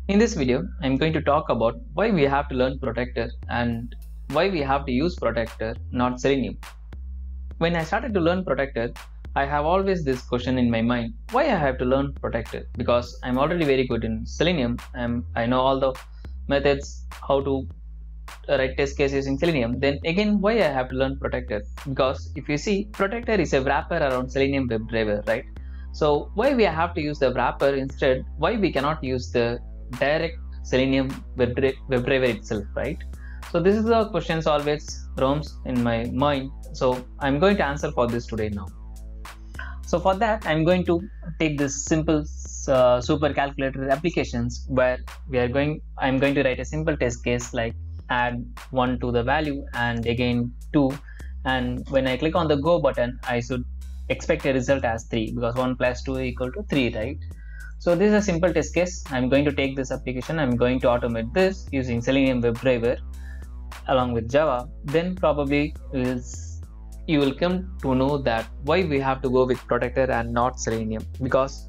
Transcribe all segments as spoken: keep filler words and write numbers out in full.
In this video, I'm going to talk about why we have to learn Protector and why we have to use Protector, not Selenium. When I started to learn Protector, I have always this question in my mind, why I have to learn Protector? Because I'm already very good in Selenium and I know all the methods, how to write test cases using Selenium. Then again, why I have to learn Protector? Because if you see, Protector is a wrapper around Selenium WebDriver, right? So why we have to use the wrapper instead? Why we cannot use the direct Selenium WebDriver itself, right? So this is the questions always roams in my mind. So I'm going to answer for this today now. So for that, I'm going to take this simple uh, super calculator applications where we are going. I'm going to write a simple test case like add one to the value and again two, and when I click on the go button, I should expect a result as three because one plus two equal to three, right? So this is a simple test case. I'm going to take this application. I'm going to automate this using Selenium WebDriver along with Java. Then probably is you will come to know that why we have to go with Protector and not Selenium, because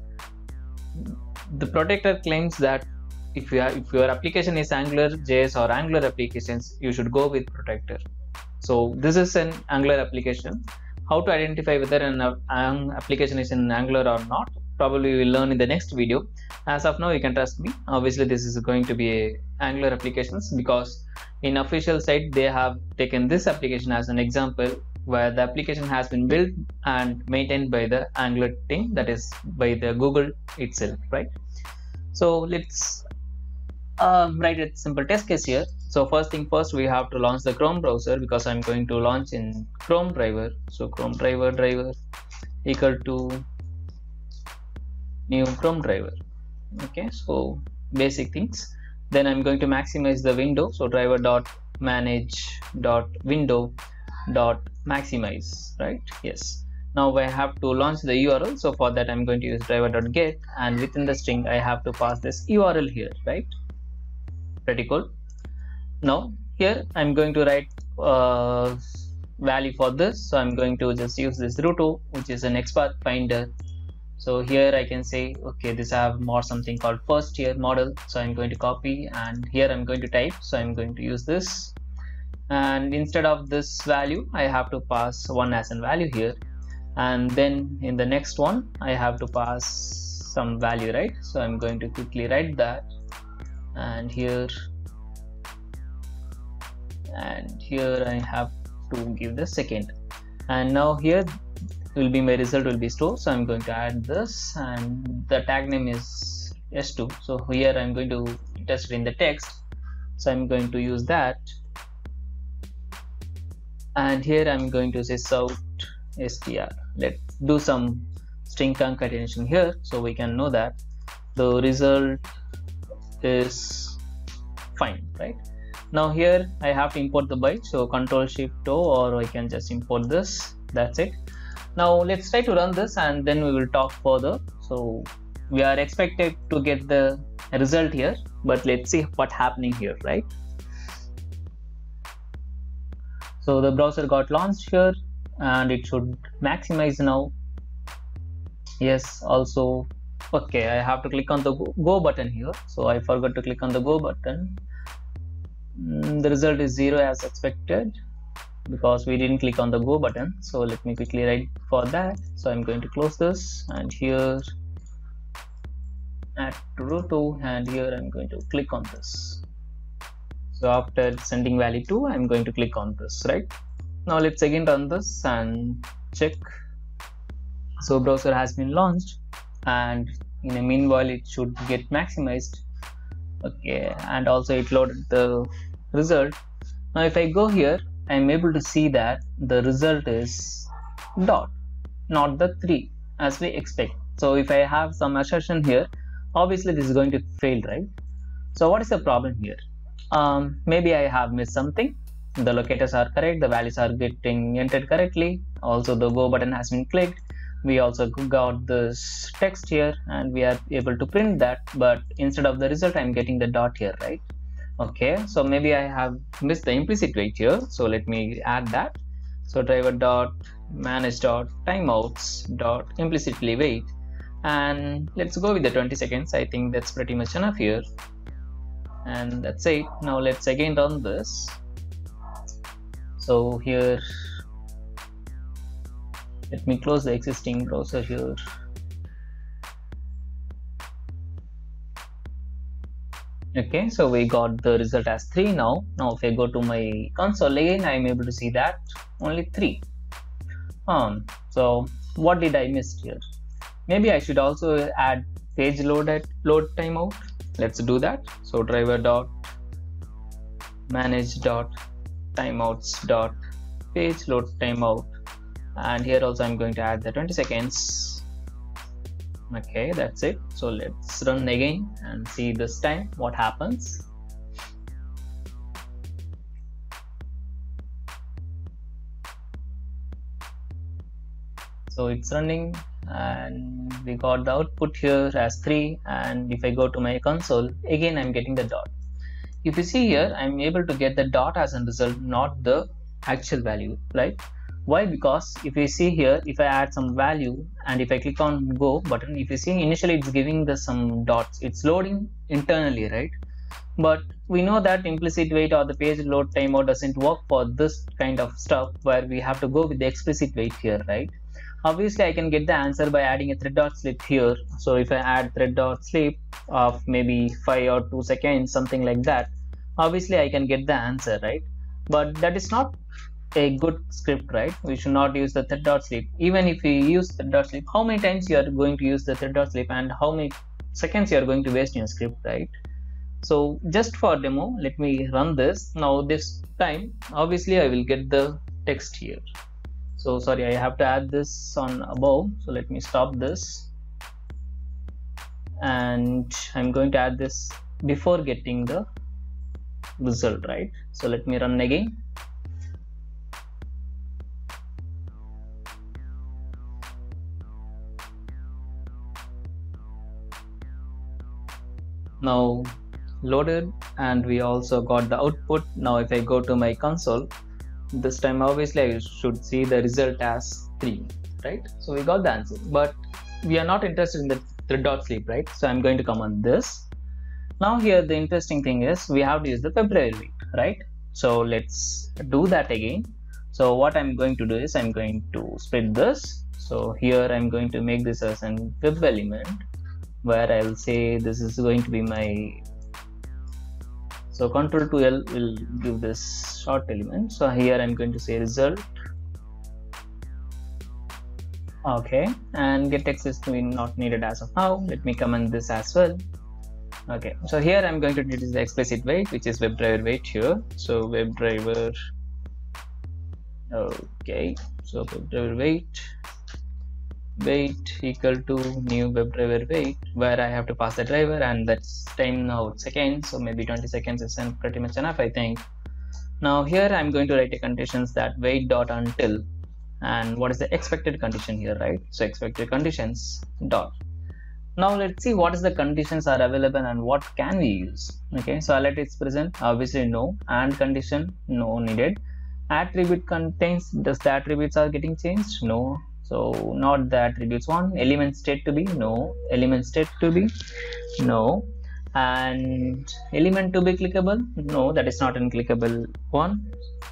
the Protector claims that if you are, if your application is Angular J S or Angular applications, you should go with Protector. So this is an Angular application. How to identify whether an, an application is in Angular or not, probably we will learn in the next video. As of now, you can trust me. Obviously, this is going to be a Angular applications because in official site they have taken this application as an example where the application has been built and maintained by the Angular team, that is by the Google itself, right? So let's uh, write a simple test case here. So first thing first, we have to launch the Chrome browser because I'm going to launch in Chrome driver. So Chrome driver driver equal to new Chrome driver. Okay, so basic things. Then I'm going to maximize the window. So driver dot manage dot window dot maximize, right? Yes. Now I have to launch the U R L. So for that, I'm going to use driver dot get, and within the string I have to pass this U R L here, right? Pretty cool. Now here I'm going to write uh, value for this. So I'm going to just use this root, which is an XPath finder. So here I can say, okay, this I have more something called first year model. So I'm going to copy, and here I'm going to type. So I'm going to use this, and instead of this value, I have to pass one as a value here. And then in the next one, I have to pass some value, right? So I'm going to quickly write that, and here and here I have to give the second, and now here will be my result will be stored. So I'm going to add this, and the tag name is S two. So here I'm going to test it in the text. So I'm going to use that, and here I'm going to say south str. Let's do some string concatenation here so we can know that the result is fine, right? Now here I have to import the byte, so control shift O, or I can just import this. That's it. Now let's try to run this and then we will talk further. So we are expected to get the result here, but let's see what's happening here, right? So the browser got launched here and it should maximize now. Yes, also, okay, I have to click on the go button here. So I forgot to click on the go button. The result is zero as expected because we didn't click on the go button. So let me quickly write for that. So I'm going to close this, and here add to root, and here I'm going to click on this. So after sending value two, I'm going to click on this, right? Now let's again run this and check. So browser has been launched, and in the meanwhile it should get maximized. Okay, and also it loaded the result. Now if I go here, I'm able to see that the result is dot, not the three as we expect. So if I have some assertion here, obviously this is going to fail, right? So what is the problem here? Um, maybe I have missed something. The locators are correct, the values are getting entered correctly. Also the go button has been clicked. We also got this text here and we are able to print that, but instead of the result I'm getting the dot here, right? Okay, so maybe I have missed the implicit wait here, so let me add that. So driver dot manage dot timeouts dot implicitly wait, and let's go with the twenty seconds. I think that's pretty much enough here. and that's it. Now let's again run this. So here, let me close the existing browser here. Okay, so we got the result as three now. Now if I go to my console again, I am able to see that only three. Um, so what did I miss here? Maybe I should also add page load at load timeout. Let's do that. So driver dot manage dot timeouts dot page load timeout, and here also I'm going to add the twenty seconds. Okay, that's it. So let's run again and see this time what happens. So it's running and we got the output here as three, and if I go to my console again, I'm getting the dot. If you see here, I'm able to get the dot as a result, not the actual value, right? Why? Because if you see here, if I add some value and if I click on go button, if you see initially it's giving the some dots, it's loading internally, right? But we know that implicit wait or the page load timeout doesn't work for this kind of stuff where we have to go with the explicit wait here, right? Obviously I can get the answer by adding a thread dot sleep here. So if I add thread dot sleep of maybe five or two seconds, something like that, obviously I can get the answer, right? But that is not a good script, right? We should not use the thread dot sleep. Even if you use thread dot sleep, how many times you are going to use the thread dot sleep and how many seconds you are going to waste in your script, right? So just for demo, let me run this. Now this time obviously I will get the text here. So sorry, I have to add this on above, so let me stop this, and I'm going to add this before getting the result, right? So let me run again. Now loaded, and we also got the output. Now if I go to my console, this time obviously I should see the result as three, right? So we got the answer, but we are not interested in the thread dot sleep, right? So I'm going to come on this. Now here the interesting thing is we have to use the February wait, right? So let's do that again. So what I'm going to do is I'm going to split this. So here I'm going to make this as an web element, where I will say this is going to be my, so control two L will give this short element. So here I'm going to say result. Okay, and get text is not needed as of now. Let me comment this as well. Okay, so here I'm going to introduce the explicit wait, which is WebDriver wait here. So WebDriver, okay, so WebDriver wait wait equal to new WebDriver wait, where I have to pass the driver, and that's time now seconds, so maybe twenty seconds is pretty much enough, I think. Now here I'm going to write a conditions that wait dot until, and what is the expected condition here, right? So expected conditions dot. Now let's see what is the conditions are available and what can we use. Okay, so let it's present, obviously no, and condition no needed. Attribute contains, does the attributes are getting changed? No. So not the attributes one. Element state to be, no. Element state to be, no. And element to be clickable, no, that is not an clickable one,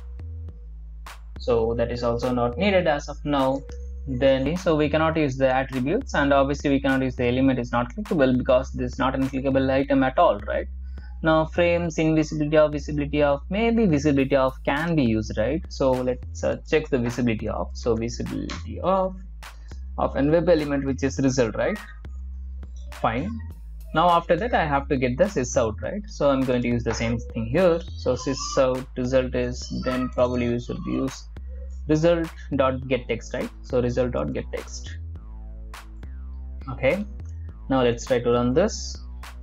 so that is also not needed as of now. Then so we cannot use the attributes, and obviously we cannot use the element is not clickable because this is not an clickable item at all, right? Now frames, invisibility of, visibility of, maybe visibility of can be used, right? So let's uh, check the visibility of. So visibility of of an web element, which is result, right? Fine. Now after that I have to get the sysout, right? So I'm going to use the same thing here. So sysout result is, then probably we should use result dot get text, right? So result dot get text. Okay, now let's try to run this.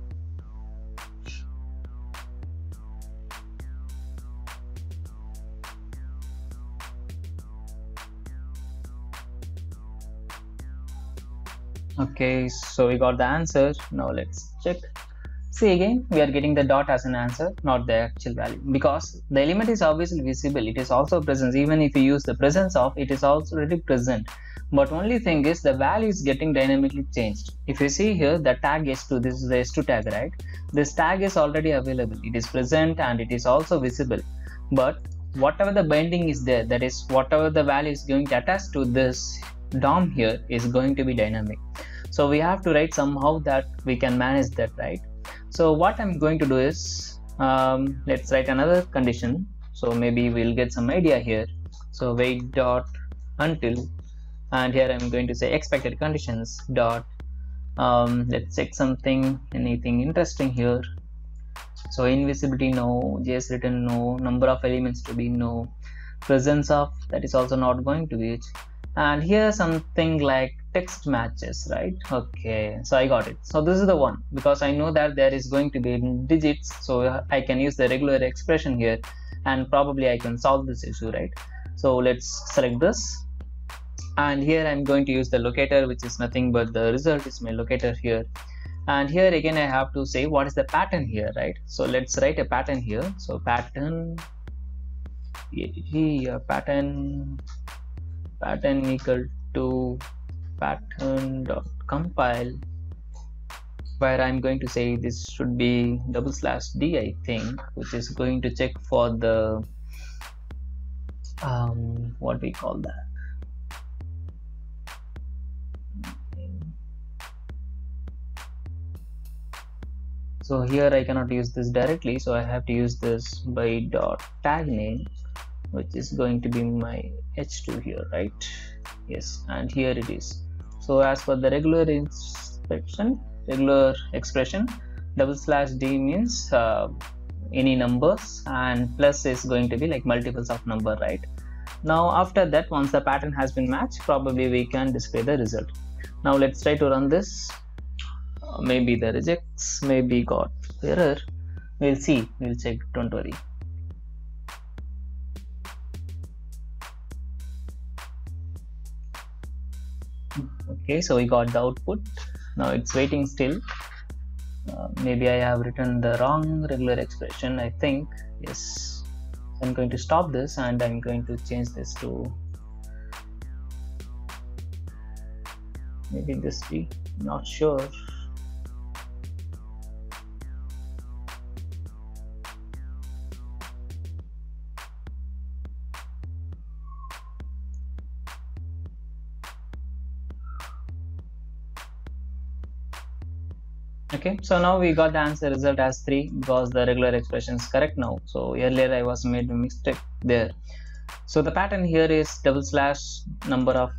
Okay, so we got the answer. Now let's check. See, again we are getting the dot as an answer, not the actual value, because the element is obviously visible, it is also present. Even if you use the presence of, it is also already present, but only thing is the value is getting dynamically changed. If you see here, the tag S two, this is the S two tag, right? this tag is already available, it is present and it is also visible, but whatever the binding is there, that is whatever the value is going to attach to this D O M here, is going to be dynamic. So we have to write somehow that we can manage that, right? So what I'm going to do is, um, let's write another condition, so maybe we'll get some idea here. So wait dot until, and here I'm going to say expected conditions dot, um, let's check something, anything interesting here. So invisibility no, J S written no, number of elements to be no, presence of, that is also not going to be it, and here something like text matches, right? Okay, so I got it. So this is the one, because I know that there is going to be digits, so I can use the regular expression here and probably I can solve this issue, right? So let's select this, and here I'm going to use the locator, which is nothing but the result is my locator here. And here again I have to say what is the pattern here, right? So let's write a pattern here. So pattern, yeah, pattern pattern equal to pattern dot compile, where I'm going to say this should be double slash d, I think, which is going to check for the um what we call that. So here I cannot use this directly, so I have to use this by dot tag name, which is going to be my h two here, right? Yes, and here it is. So as for the regular inspection, regular expression, double slash d means uh, any numbers, and plus is going to be like multiples of number, right? Now after that, once the pattern has been matched, probably we can display the result. Now let's try to run this. Uh, maybe the rejects, maybe got error. We'll see, we'll check, don't worry. Okay, so we got the output. Now it's waiting still. Uh, maybe I have written the wrong regular expression, I think. Yes, I'm going to stop this and I'm going to change this to maybe this be, not sure. Okay, so now we got the answer result as three because the regular expression is correct now. So earlier I was made a mistake there. So the pattern here is double slash number of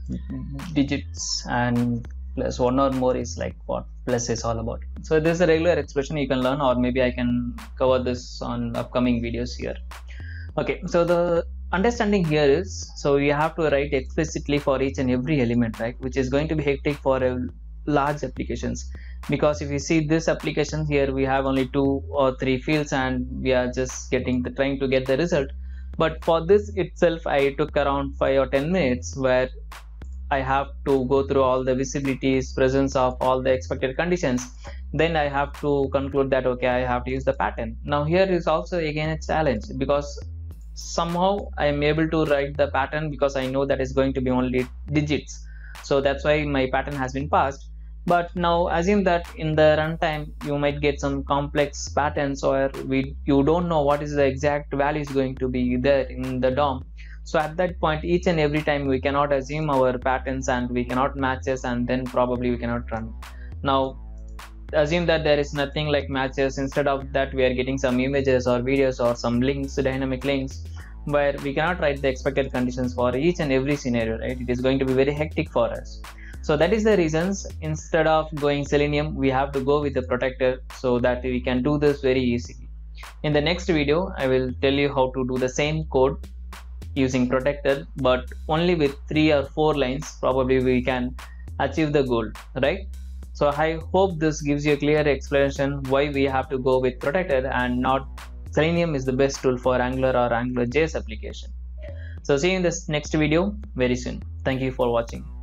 digits and plus one or more is like what plus is all about. So this is a regular expression you can learn, or maybe I can cover this on upcoming videos here. Okay, so the understanding here is, so you have to write explicitly for each and every element, right, which is going to be hectic for a large applications, because if you see this application here, we have only two or three fields and we are just getting the trying to get the result. But for this itself I took around five or ten minutes, where I have to go through all the visibilities, presence of all the expected conditions, then I have to conclude that okay, I have to use the pattern. Now here is also again a challenge, because somehow I am able to write the pattern because I know that is going to be only digits, so that's why my pattern has been passed. But now assume that in the runtime you might get some complex patterns, or we you don't know what is the exact value is going to be there in the D O M. So at that point, each and every time we cannot assume our patterns and we cannot matches, and then probably we cannot run. Now assume that there is nothing like matches. Instead of that, we are getting some images or videos or some links, dynamic links, where we cannot write the expected conditions for each and every scenario, right? It is going to be very hectic for us. So that is the reasons, instead of going Selenium, we have to go with the protector, so that we can do this very easily. In the next video, I will tell you how to do the same code using protector, but only with three or four lines. Probably we can achieve the goal, right? So I hope this gives you a clear explanation why we have to go with protector and not Selenium is the best tool for Angular or AngularJS application. So see you in this next video very soon. Thank you for watching.